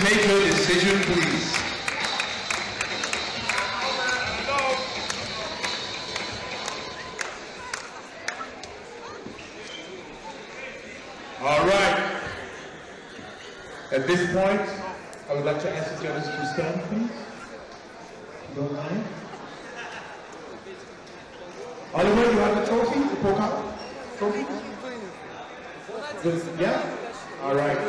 take your decision, please. All right. At this point, I would like to ask the judges to stand, please. If you don't mind. Oliver, you have the trophy? The Pokal trophy? Yeah? All right.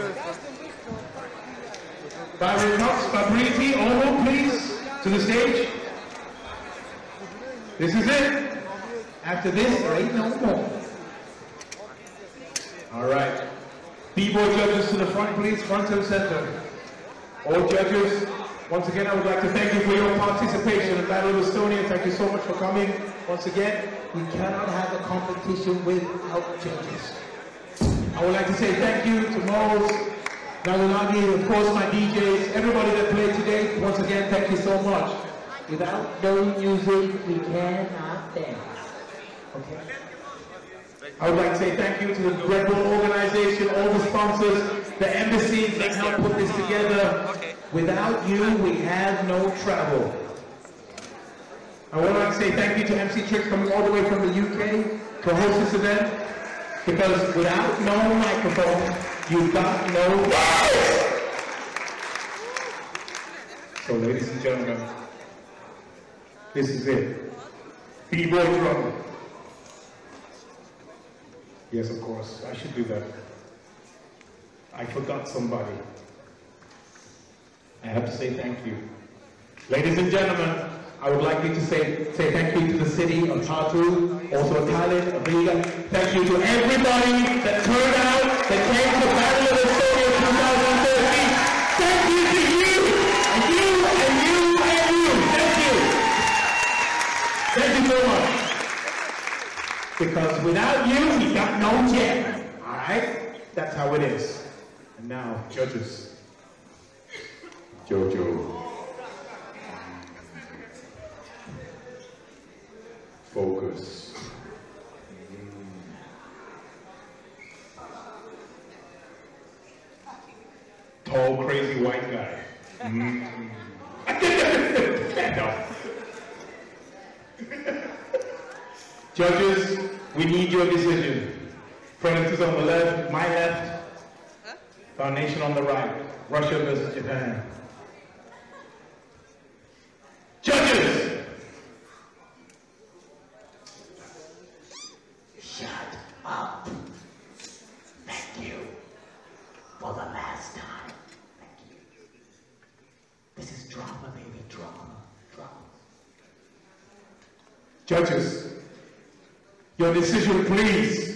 Fabrizi, Omo, please, to the stage. This is it. After this, there ain't no more. All right. B-boy judges to the front, please, front and center. All judges, once again, I would like to thank you for your participation in Battle of Estonia. Thank you so much for coming. Once again, we cannot have a competition without judges. I would like to say thank you to Mose, Nagunagi, of course my DJs, everybody that played today. Once again, thank you so much. Without no music, we cannot dance. Okay? I would like to say thank you to the Red Bull organization, all the sponsors, the embassies that helped put this together. Without you, we have no travel. I would like to say thank you to MC Tricks coming all the way from the UK to host this event, because without no microphone, you've got no voice. So ladies and gentlemen, this is it. B-boy drum. Yes, of course, I should do that. I forgot somebody. I have to say thank you. Ladies and gentlemen, I would like you to say thank you to the city of Tartu, also Tallinn, of Riga. Thank you to everybody that turned out, that came to the Battle of Estonia 2013. Thank you to you, and you, and you, and you. Thank you. Thank you so much. Because without you, we got no jam. All right? That's how it is. And now, judges. Jojo. Focus. Tall, crazy white guy. Judges, we need your decision. Prentice on the left, my left. Foundation on the right. Russia versus Japan. Judges! Shut up. Thank you. For the last time. Thank you. This is drama, baby. Drama. Drama. Judges, your decision, please.